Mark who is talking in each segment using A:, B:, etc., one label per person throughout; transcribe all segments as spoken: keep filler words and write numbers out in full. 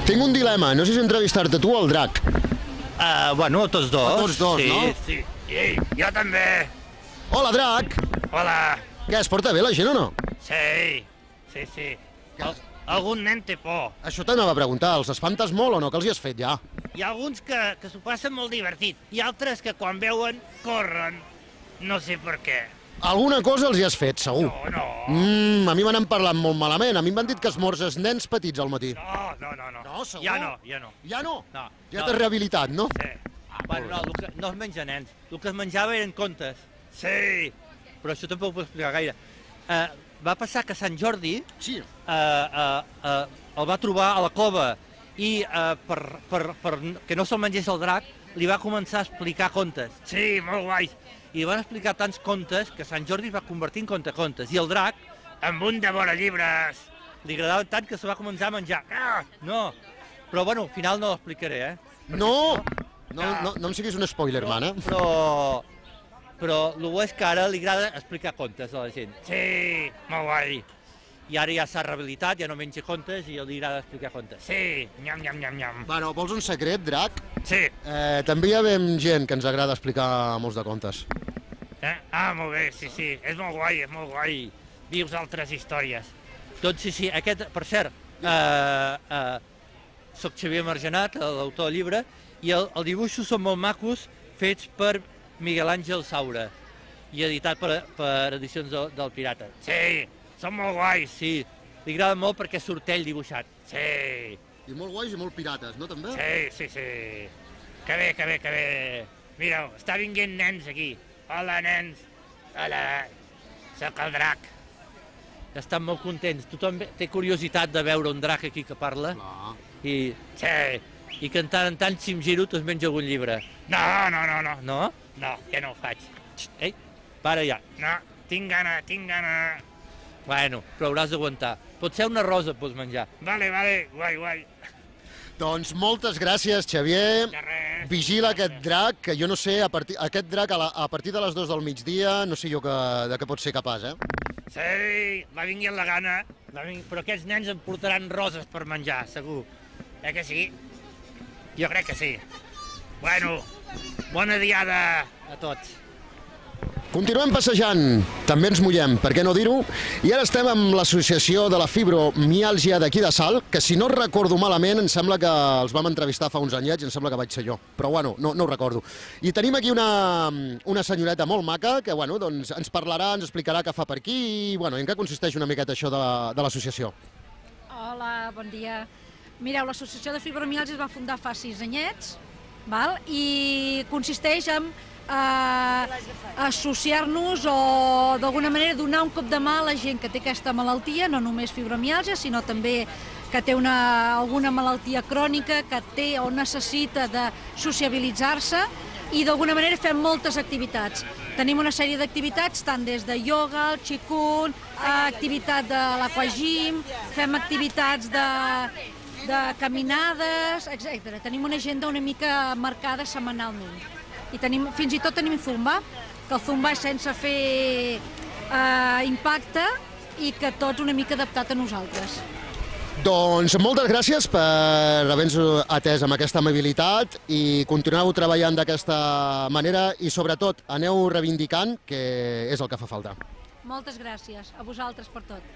A: tinc un dilema, no sé si entrevistar-te tu o el drac.
B: Uh, bueno, a tots dos.
A: A tots dos,
B: sí,
A: no?
B: Sí, sí. Jo també.
A: Hola, drac!
B: Hola.
A: Què, es porta bé la gent o no?
B: Sí, sí, sí. Al algun nen té por.
A: Això t'anava a preguntar, els espantes molt o no? Que els hi has fet ja?
B: Hi ha alguns que, que s'ho passen molt divertit i altres que quan veuen corren. No sé per què.
A: Alguna cosa els hi has fet, segur.
B: No, no.
A: Mm, a mi m'han parlat molt malament. A mi m'han dit que esmorzes nens petits al matí.
B: No, no, no. No,
A: no segur?
B: Ja no, ja no.
A: Ja no?
B: No.
A: Ja
B: no.
A: t'has rehabilitat, no?
B: Sí. Ah, bueno, no, que, no es menja nens. El que es menjava eren contes. Sí. Però això tampoc ho puc explicar gaire. Uh, va passar que Sant Jordi
A: sí.
B: uh, uh, uh, el va trobar a la cova i uh, per, per, per que no se'l mengés el drac li va començar a explicar contes. Sí, molt guais. I van explicar tants contes que Sant Jordi es va convertir en contacontes. I el drac, amb un de vora llibres, li agradava tant que se va començar a menjar. Ah, no, però bueno, al final no l'explicaré, eh?
A: No! No, no, no em siguis un spoiler,
B: no,
A: man, eh?
B: Però... Però el bo és que ara li agrada explicar contes a la gent. Sí, molt guai. I ara ja s'ha rehabilitat, ja no menja contes i li agrada explicar contes. Sí, nyam, nyam, nyam, nyam.
A: Bueno, vols un secret, drac?
B: Sí.
A: Eh, també hi ha gent que ens agrada explicar molts de contes.
B: Eh? Ah, molt bé, sí, sí. És molt guai, és molt guai. Vius altres històries. Doncs sí, sí, aquest, per cert, eh, eh, soc Xavier Margenat, l'autor del llibre, i el, els dibuixos són molt macos, fets per Miguel Àngel Saura, i editat per, per Edicions del, del Pirata. Sí, són molt guais, sí. Li agrada molt perquè surt ell dibuixat. Sí.
A: I molt guais i molt pirates, no, també?
B: Sí, sí, sí. Que bé, que bé, que bé. Mireu, està vinguent nens aquí. Hola, nens. Hola. Soc el drac. Estan molt contents. Tothom té curiositat de veure un drac aquí que parla.
A: Clar.
B: I, sí, i que en tant en tant, si em giro, es menja algun llibre. No, no, no, no. No? No, ja no ho faig. Ei, para ja. No, tinc gana, tinc gana. Bueno, però hauràs d'aguantar. Potser una rosa pots menjar. Vale, vale, guai, guai.
A: Doncs moltes gràcies, Xavier.
B: De res.
A: Vigila aquest drac, que jo no sé, a partir, aquest drac a, la, a partir de les dues del migdia, no sé jo que, de què pot ser capaç, eh?
B: Sí, va vingui la gana, va vingui... però aquests nens em portaran roses per menjar, segur. Eh que sí? Jo crec que sí. Bueno, bona diada a tots.
A: Continuem passejant, també ens mullem, per què no dir-ho? I ara estem amb l'associació de la fibromiàlgia d'aquí de Salt, que si no recordo malament, em sembla que els vam entrevistar fa uns anyets i em sembla que vaig ser jo, però bueno, no, no ho recordo. I tenim aquí una, una senyoreta molt maca que bueno, doncs, ens parlarà, ens explicarà què fa per aquí i bueno, en què consisteix una miqueta això de, de l'associació.
C: Hola, bon dia. Mireu, l'associació de fibromiàlgia es va fundar fa sis anyets, val? I consisteix en eh, associar-nos o d'alguna manera donar un cop de mà a la gent que té aquesta malaltia, no només fibromiàlgia, sinó també que té una, alguna malaltia crònica, que té o necessita de sociabilitzar-se, i d'alguna manera fem moltes activitats. Tenim una sèrie d'activitats, tant des de ioga, el qigong, activitat de l'aquagym, fem activitats de, de caminades, etcètera. Tenim una agenda una mica marcada setmanalment. I tenim, fins i tot tenim zumba, que el zumba és sense fer eh, impacte i que tots una mica adaptat a nosaltres.
A: Doncs moltes gràcies per haver-nos atès amb aquesta amabilitat i continueu treballant d'aquesta manera i sobretot aneu reivindicant, que és el que fa falta.
C: Moltes gràcies a vosaltres per tot.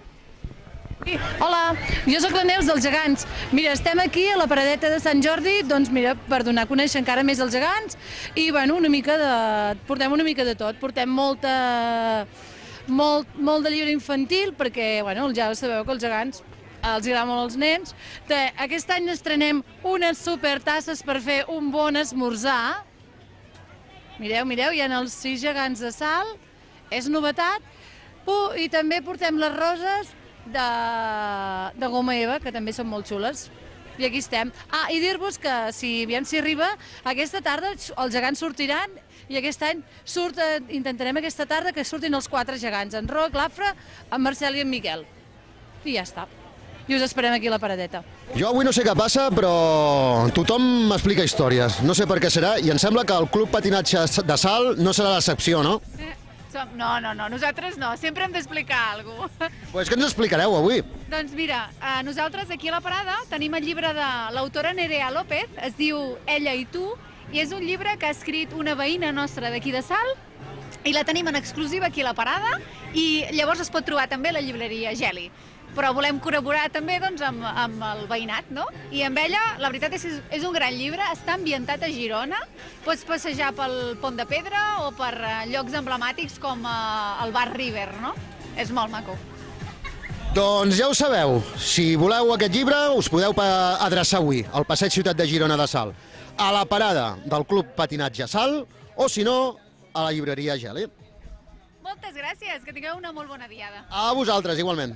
D: Hola, jo sóc la Neus dels Gegants. Mira, estem aquí a la paradeta de Sant Jordi, doncs mira, per donar a conèixer encara més els gegants i bueno, una mica de... portem una mica de tot, portem molta... molt, molt de llibre infantil perquè, bueno, ja sabeu que els gegants els agrada molt als nens. Aquest any estrenem unes supertasses per fer un bon esmorzar. Mireu, mireu, hi ha els sis gegants de sal, és novetat. I també portem les roses de, de goma eva, que també són molt xules. I aquí estem. Ah, i dir-vos que, si aviam si arriba, aquesta tarda els gegants sortiran i aquest any surt, intentarem aquesta tarda que surtin els quatre gegants, en Roc, l'Afra, en Marcel i en Miquel. I ja està. I us esperem aquí a la paradeta.
A: Jo avui no sé què passa, però tothom m'explica històries. No sé per què serà, i em sembla que el Club Patinatge de Salt no serà l'excepció, no?
E: No, no, no, nosaltres no, sempre hem d'explicar alguna cosa.
A: Pues què ens explicareu avui?
E: Doncs mira, nosaltres aquí a la parada tenim el llibre de l'autora Nerea López, es diu Ella i tu, i és un llibre que ha escrit una veïna nostra d'aquí de Salt, i la tenim en exclusiva aquí a la parada, i llavors es pot trobar també a la llibreria Geli. Però volem col·laborar també doncs, amb, amb el veïnat, no? I amb ella, la veritat és que és un gran llibre, està ambientat a Girona, pots passejar pel Pont de Pedra o per llocs emblemàtics com el bar River, no? És molt maco.
A: Doncs ja ho sabeu, si voleu aquest llibre us podeu adreçar avui al Passeig Ciutat de Girona de Salt, a la parada del Club Patinatge Salt, o si no, a la llibreria Geli.
E: Moltes gràcies, que tingueu una molt bona diada.
A: A vosaltres, igualment.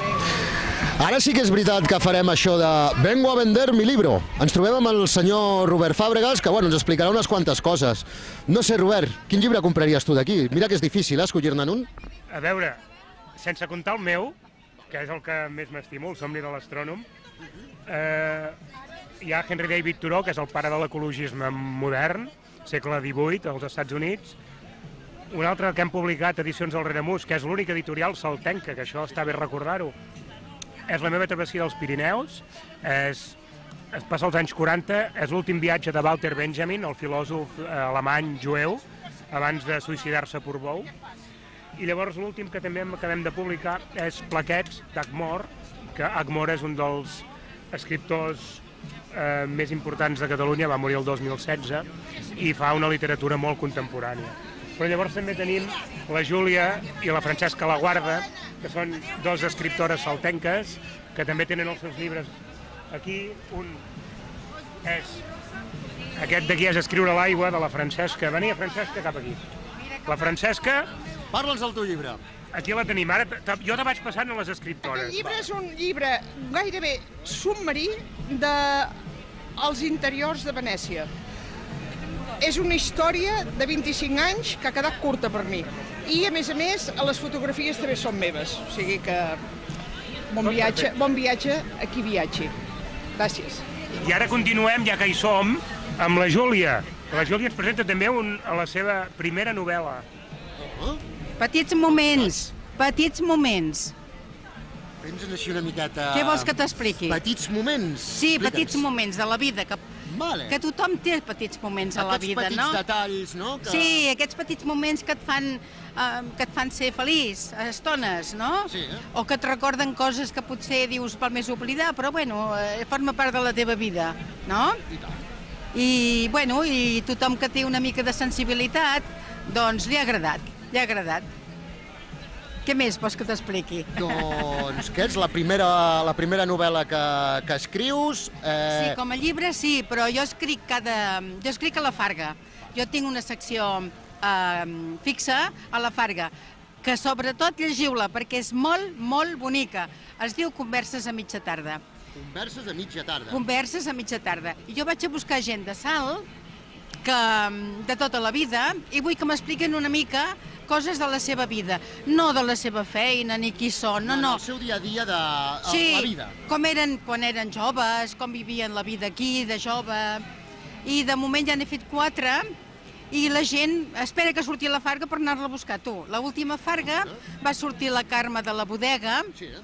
A: Ara sí que és veritat que farem això de vengo a vender mi libro. Ens trobem amb el senyor Robert Fàbregas, que bueno, ens explicarà unes quantes coses. No sé, Robert, quin llibre compraries tu d'aquí? Mira que és difícil, eh, escollir-ne un.
F: A veure, sense comptar el meu, que és el que més m'estimo, el somni de l'astrònom, eh, hi ha Henry David Thoreau, que és el pare de l'ecologisme modern, segle divuit, als Estats Units. Un altre que hem publicat, Edicions del Reremus, que és l'única editorial saltenca, que això està bé recordar-ho. És La meva travessia dels Pirineus, és, es passa als anys quaranta, és l'últim viatge de Walter Benjamin, el filòsof alemany jueu, abans de suïcidar-se per bou. I llavors l'últim que també acabem de publicar és Plaquets, d'Agmor, que Agmor és un dels escriptors eh, més importants de Catalunya, va morir el dos mil setze, i fa una literatura molt contemporània. Però llavors també tenim la Júlia i la Francesca Laguarda, que són dos escriptores saltenques, que també tenen els seus llibres aquí. Un és... Aquest d'aquí és Escriure a l'aigua, de la Francesca. Venia, Francesca, cap aquí. La Francesca...
A: Parla'ns del teu llibre.
F: Aquí la tenim. Ara, jo te vaig passant a les escriptores.
G: Aquest llibre és un llibre gairebé submarí dels interiors de Venècia. És una història de vint-i-cinc anys que ha quedat curta per mi. I, a més a més, les fotografies també són meves. O sigui que bon viatge, bon viatge a qui viatgi. Gràcies.
F: I ara continuem, ja que hi som, amb la Júlia. La Júlia ens presenta també un, a la seva primera novel·la.
H: Petits moments, petits moments.
A: Fes-nos així una miqueta...
H: Què vols que t'expliqui?
A: Petits moments.
H: Sí, petits moments de la vida, que,
A: vale.
H: que tothom té petits moments a la vida, no?
A: Aquests petits detalls, no? Que...
H: Sí, aquests petits moments que et fan, eh, que et fan ser feliç, a estones, no?
A: Sí, eh?
H: O que et recorden coses que potser dius pel més oblidar, però bueno, eh, forma part de la teva vida, no?
A: I tant.
H: I, bueno, i tothom que té una mica de sensibilitat, doncs li ha agradat, li ha agradat. Què més vols que t'expliqui?
A: Doncs què és la primera, la primera novel·la que, que escrius?
H: Eh... Sí, com a llibre sí, però jo escric cada... Jo escric a la Farga. Jo tinc una secció eh, fixa a la Farga, que sobretot llegiu-la, perquè és molt, molt bonica. Es diu Converses a mitja tarda.
A: Converses a mitja tarda.
H: Converses a mitja tarda. I jo vaig a buscar gent de Salt, que, de tota la vida, i vull que m'expliquen una mica coses de la seva vida, no de la seva feina ni qui són, no, no.
A: El seu dia a dia de
H: sí,
A: la vida.
H: Com eren quan eren joves, com vivien la vida aquí, de jove. I de moment ja n'he fet quatre, i la gent espera que surti la Farga per anar-la a buscar tu. L'última Farga va sortir la Carme de la bodega,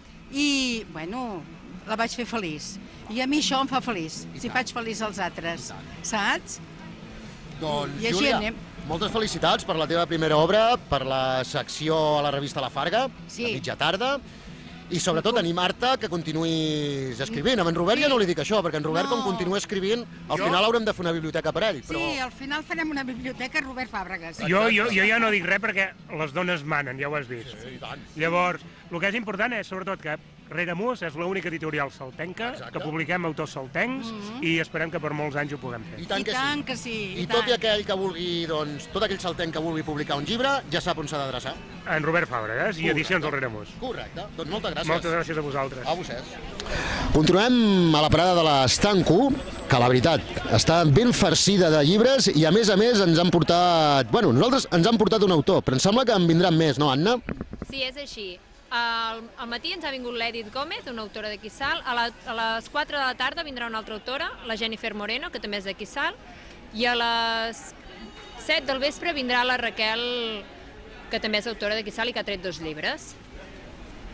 H: i, bueno, la vaig fer feliç. I a mi això em fa feliç, si faig feliç als altres, saps?
A: Doncs, Júlia, moltes felicitats per la teva primera obra, per la secció a la revista La Farga,
H: sí.
A: a mitja tarda, i sobretot animar-te que continuïs escrivint. A en Robert sí. ja no li dic això, perquè en Robert, no. com continua escrivint, al jo... final haurem de fer una biblioteca per ell. Però...
H: Sí, al final farem una biblioteca Robert Fàbregas.
F: Jo, jo, jo ja no dic res perquè les dones manen, ja ho has vist.
A: Sí, i tant.
F: Llavors, el que és important és sobretot que Reremus és l'única editorial saltenca, Exacte. que publiquem autors saltencs, mm -hmm. i esperem que per molts anys ho puguem fer.
A: I tant
H: I
A: que
H: tant
A: sí.
H: Que sí.
A: I,
H: I
A: tot
H: tant.
A: i aquell que vulgui, doncs, tot aquell saltenc que vulgui publicar un llibre, ja sap on s'ha d'adreçar.
F: En Robert Fàbregas i Edicions del Reremus.
A: Correcte. Doncs moltes gràcies.
F: Moltes gràcies a vosaltres.
A: A vostès. Continuem a la parada de l'Estanco, que la veritat està ben farcida de llibres i a més a més ens han portat... Bueno, nosaltres ens han portat un autor, però em sembla que en vindran més, no, Anna?
I: Sí, és així. Al, al matí ens ha vingut l'Edith Gómez, una autora de Quissal. A, la, a les quatre de la tarda vindrà una altra autora, la Jennifer Moreno, que també és de Quissal. I a les set del vespre vindrà la Raquel, que també és autora de Quissal i que ha tret dos llibres.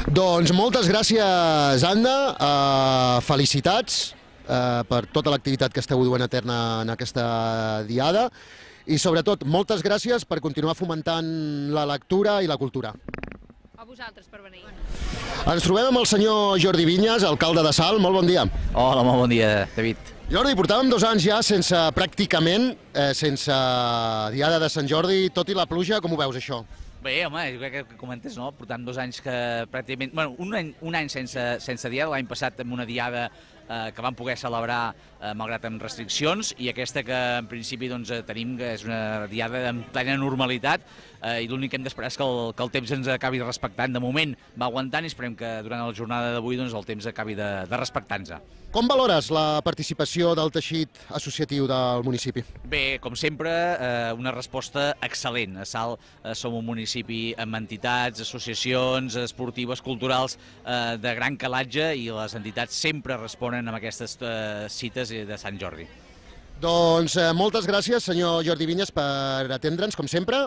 A: Doncs moltes gràcies, Anna, uh, felicitats uh, per tota l'activitat que esteu duent a terme en aquesta diada i sobretot moltes gràcies per continuar fomentant la lectura i la cultura.
I: A vosaltres per venir.
A: Ens trobem amb el senyor Jordi Vinyes, alcalde de Salt. Molt bon dia.
J: Hola, molt bon dia, David.
A: Jordi, portàvem dos anys ja sense, pràcticament, eh, sense diada de Sant Jordi, tot i la pluja, com ho veus això?
J: Bé, home, jo crec que comentes, no? Portant dos anys que pràcticament... Bueno, un any, un any sense, sense diada, l'any passat amb una diada eh, que vam poder celebrar eh, malgrat amb restriccions, i aquesta que en principi doncs, tenim, que és una diada en plena normalitat, eh, i l'únic que hem d'esperar és que el, que el temps ens acabi respectant. De moment va aguantant i esperem que durant la jornada d'avui doncs, el temps acabi de, de respectar-nos.
A: Com valores la participació del teixit associatiu del municipi?
J: Bé, com sempre, eh, una resposta excel·lent. A Salt eh, som un municipi amb entitats, associacions esportives, culturals eh, de gran calatge, i les entitats sempre responen amb aquestes eh, cites de Sant Jordi.
A: Doncs eh, moltes gràcies, senyor Jordi Vinyes, per atendre'ns, com sempre,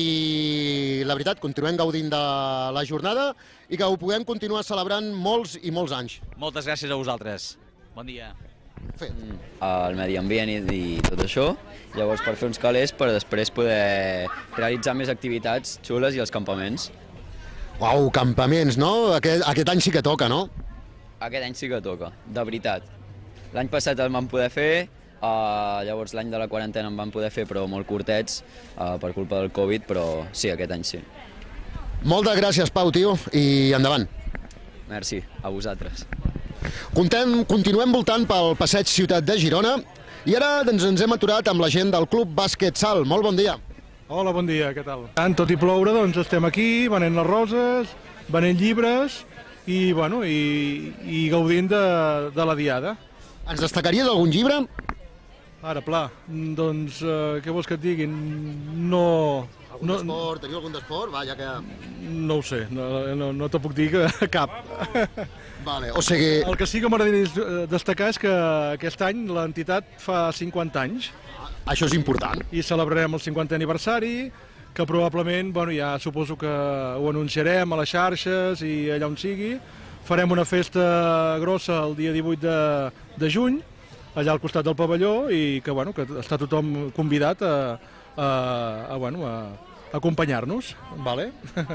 A: i la veritat, continuem gaudint de la jornada i que ho puguem continuar celebrant molts i molts anys.
J: Moltes gràcies a vosaltres. Bon dia.
A: Fet.
K: El medi ambient i, i tot això, llavors per fer uns calés per després poder realitzar més activitats xules i els campaments.
A: Uau, campaments, no? Aquest, aquest any sí que toca, no?
K: Aquest any sí que toca, de veritat. L'any passat el vam poder fer, uh, llavors l'any de la quarantena en vam poder fer, però molt curtets, uh, per culpa del Covid, però sí, aquest any sí.
A: Moltes gràcies, Pau, tio, i endavant.
K: Merci, a vosaltres.
A: Contem, continuem voltant pel passeig Ciutat de Girona i ara doncs, ens hem aturat amb la gent del Club Bàsquet Salt. Molt bon dia.
L: Hola, bon dia, què tal? Tot i ploure, doncs estem aquí, venent les roses, venent llibres i, bueno, i, i gaudint de, de la diada.
A: Ens destacaries algun llibre?
L: Ara, pla, doncs, eh, què vols que et diguin? No...
A: Algun no, d'esport? Teniu algun d'esport? Va, ja que...
L: No ho sé, no, no, no te puc dir que cap.
A: Vale, o sigui...
L: El que sí que m'agradaria destacar és que aquest any l'entitat fa cinquanta anys.
A: Això és important.
L: I celebrarem el cinquantè aniversari, que probablement, bueno, ja suposo que ho anunciarem a les xarxes i allà on sigui. Farem una festa grossa el dia divuit de, de juny, allà al costat del pavelló, i que, bueno, que està tothom convidat a, a, a, bueno, a acompanyar-nos. Vale?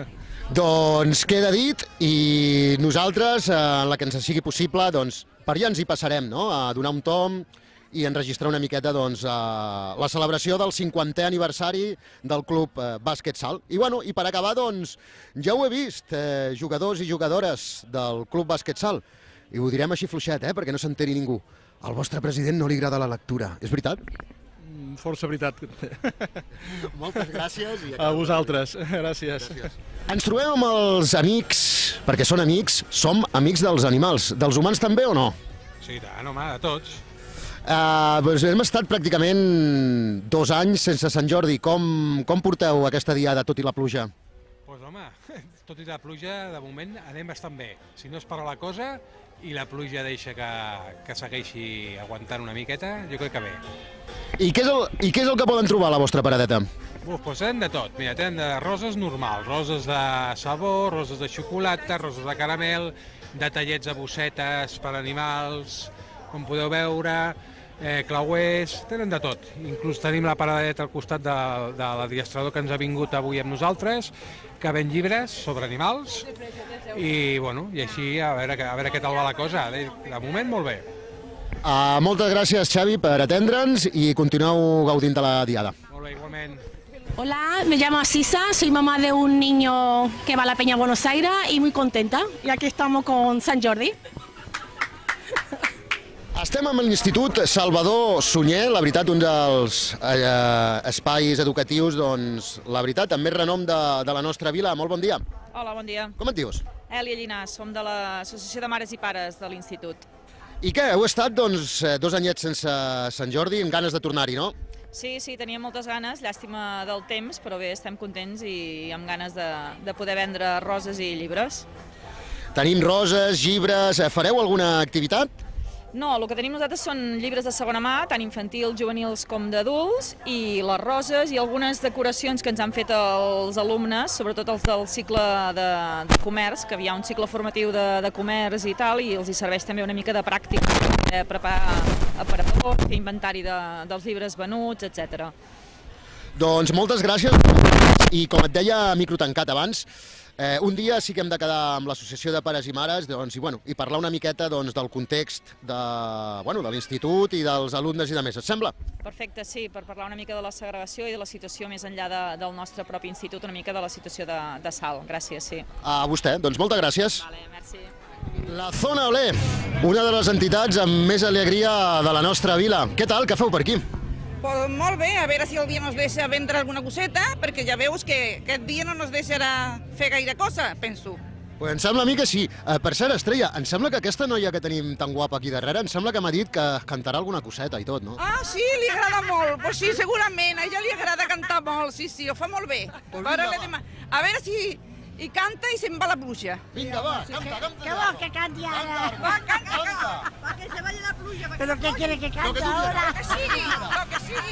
A: Doncs queda dit, i nosaltres, en la que ens sigui possible, doncs, per allà ens hi passarem, no? A donar un tom i enregistrar una miqueta doncs, la celebració del cinquantè aniversari del Club Bàsquet Salt. I, bueno, i per acabar, doncs, ja ho he vist, eh, jugadors i jugadores del Club Bàsquet Salt, i ho direm així fluixet, eh, perquè no s'enteri ningú. Al vostre president no li agrada la lectura, és veritat?
L: Força veritat.
A: Moltes gràcies. I
L: a vosaltres, gràcies. gràcies.
A: Ens trobem amb els amics, perquè són amics, som amics dels animals. Dels humans també o no?
M: Sí, tant, home, de tots.
A: Uh, doncs hem estat pràcticament dos anys sense Sant Jordi. Com, com porteu aquesta diada, tot i la pluja?
M: Doncs pues, home, tot i la pluja, de moment anem bastant bé. Si no és per a la cosa i la pluja deixa que, que segueixi aguantant una miqueta, jo crec que bé.
A: I què és el, i què és el que poden trobar a la vostra paradeta?
M: Uf, doncs tenen de tot. Mira, tenen de roses normals, roses de sabó, roses de xocolata, roses de caramel, detallets de bossetes per animals, com podeu veure, eh, clauers, tenen de tot. Inclús tenim la paradeta al costat de, de l'adiestrador que ens ha vingut avui amb nosaltres, que ven llibres sobre animals, i, bueno, i així a veure, a veure què tal va la cosa. De, de moment, molt bé.
A: Uh, moltes gràcies, Xavi, per atendre'ns i continueu gaudint de la diada.
M: Molt bé, igualment.
N: Hola, me llamo Asisa, soy mamá de un niño que va a la Peña Buenos Aires y muy contenta. Y aquí estamos con Sant Jordi.
A: Estem amb l'Institut Salvador Sunyer, la veritat, un dels eh, espais educatius, doncs, la veritat, amb més renom de, de la nostra vila. Molt bon dia.
O: Hola, bon dia.
A: Com et dius?
O: Èlia Llinàs, som de l'Associació de Mares i Pares de l'Institut.
A: I què, heu estat doncs, dos anyets sense Sant Jordi, amb ganes de tornar-hi, no?
O: Sí, sí, teníem moltes ganes, llàstima del temps, però bé, estem contents i amb ganes de, de poder vendre roses i llibres.
A: Tenim roses, llibres, fareu alguna activitat?
O: No, el que tenim nosaltres són llibres de segona mà, tant infantils, juvenils com d'adults, i les roses i algunes decoracions que ens han fet els alumnes, sobretot els del cicle de, de comerç, que hi ha un cicle formatiu de, de comerç i tal, i els hi serveix també una mica de pràctica, eh, preparar aparadors, fer inventari de, dels llibres venuts, etcètera.
A: Doncs moltes gràcies, i com et deia a micro tancat abans, Eh, un dia sí que hem de quedar amb l'Associació de Pares i Mares doncs, i, bueno, i parlar una miqueta doncs, del context de, bueno, de l'institut i dels alumnes i de més. Et sembla?
O: Perfecte, sí, per parlar una mica de la segregació i de la situació més enllà de, del nostre propi institut, una mica de la situació de, de Salt. Gràcies, sí.
A: A vostè, doncs moltes gràcies.
O: Vale, merci.
A: La Zona Olé, una de les entitats amb més alegria de la nostra vila. Què tal, què feu per aquí?
P: Pues molt bé, a veure si el dia nos deixa vendre alguna coseta, perquè ja veus que aquest dia no nos deixarà fer gaire cosa, penso.
A: Pues em sembla a mi que sí. Eh, per cert, Estrella, em sembla que aquesta noia que tenim tan guapa aquí darrere, em sembla que m'ha dit que cantarà alguna coseta i tot, no?
P: Ah, sí, li agrada molt. Pues sí, segurament, a ella li agrada cantar molt, sí, sí, ho fa molt bé.
A: Pues
P: Ara
A: vinga,
P: le dema- A veure si i canta i se'n va la pluja.
A: Vinga, va, canta, canta.
Q: ¿Qué vos que cante ahora?
P: Va, canta, canta.
Q: Para que se vaya la pluja. ¿Pero qué quiere que cante ahora?
P: Lo que sigui, lo que sigui.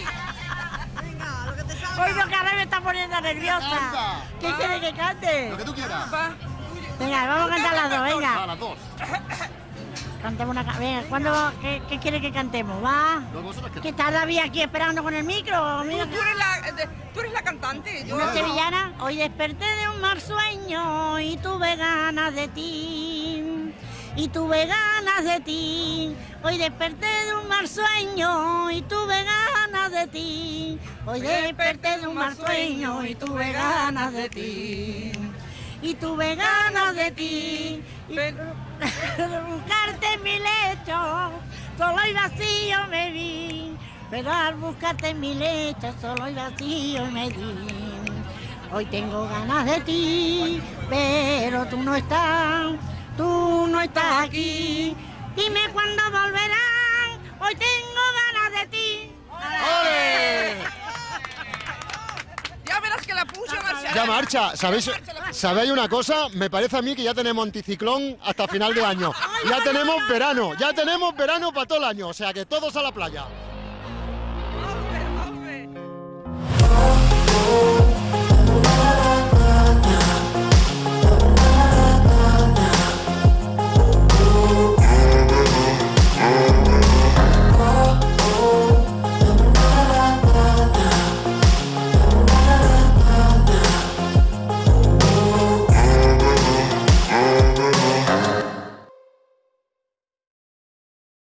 Q: Hoy no, que ahora me está poniendo nerviosa. ¿Qué quiere que cante?
A: Lo que tú quieras.
P: Va.
Q: Venga, vamos a cantar las dos, venga.
A: Va, las dos.
Q: Cantemos una ca- venga, ¿cuándo, qué, ¿qué quiere que cantemos? ¿Va? ¿Qué está David aquí esperando con el micro?
P: Tú,
Q: Mira.
P: tú eres la, de- tú eres la cantante. Yo
Q: Una
P: no.
Q: sevillana. Hoy desperté de un mal sueño y tuve ganas de ti. Y tuve ganas de ti. Hoy desperté de un mal sueño y tuve ganas de ti. Hoy desperté de un mal sueño y tuve ganas de ti. Y tuve ganas de ti. Y de buscarte en mi lecho, solo y vacío me vi. Pero al buscarte en mi lecho, solo y vacío me di. Hoy tengo ganas de ti, pero tú no estás, tú no estás aquí. Dime cuándo volverán, hoy tengo ganas de ti.
A: ¡Ole!
P: Ya verás que la pluja marxará.
A: Ya marcha. ¿Sabéis, ¿Sabéis una cosa? Me parece a mí que ya tenemos anticiclón hasta final de año. Ya tenemos verano, ya tenemos verano para todo el año. O sea que todos a la playa.